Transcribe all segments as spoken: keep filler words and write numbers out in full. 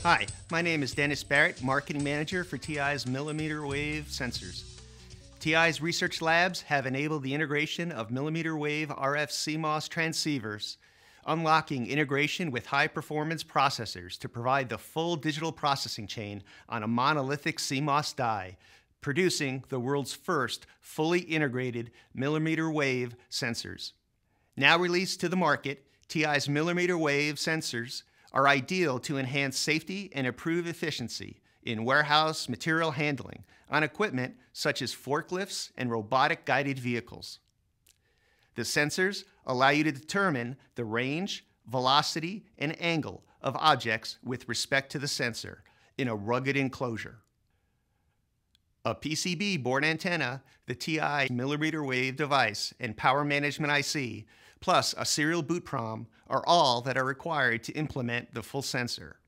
Hi, my name is Dennis Barrett, Marketing Manager for T I's millimeter wave sensors. T I's research labs have enabled the integration of millimeter wave R F C MOS transceivers, unlocking integration with high-performance processors to provide the full digital processing chain on a monolithic C MOS die, producing the world's first fully integrated millimeter wave sensors. Now released to the market, T I's millimeter wave sensors are ideal to enhance safety and improve efficiency in warehouse material handling on equipment such as forklifts and robotic guided vehicles. The sensors allow you to determine the range, velocity, and angle of objects with respect to the sensor in a rugged enclosure. A P C B board antenna, the T I millimeter wave device, and power management I C, plus a serial boot prom are all that are required to implement the full sensor.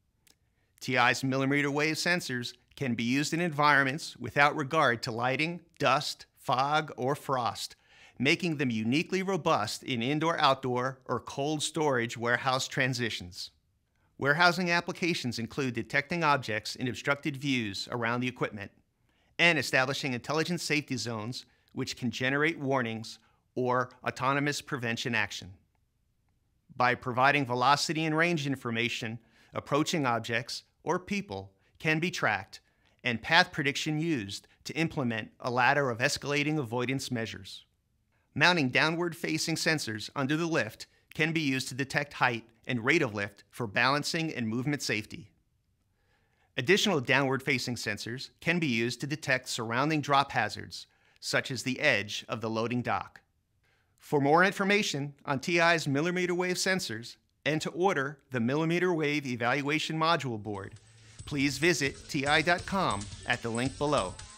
T I's millimeter wave sensors can be used in environments without regard to lighting, dust, fog, or frost, making them uniquely robust in indoor-outdoor or cold storage warehouse transitions. Warehousing applications include detecting objects in obstructed views around the equipment and establishing intelligent safety zones which can generate warnings or autonomous prevention action. By providing velocity and range information, approaching objects or people can be tracked and path prediction used to implement a ladder of escalating avoidance measures. Mounting downward-facing sensors under the lift can be used to detect height and rate of lift for balancing and movement safety. Additional downward-facing sensors can be used to detect surrounding drop hazards, such as the edge of the loading dock. For more information on T I's millimeter wave sensors and to order the Millimeter Wave Evaluation Module Board, please visit T I dot com at the link below.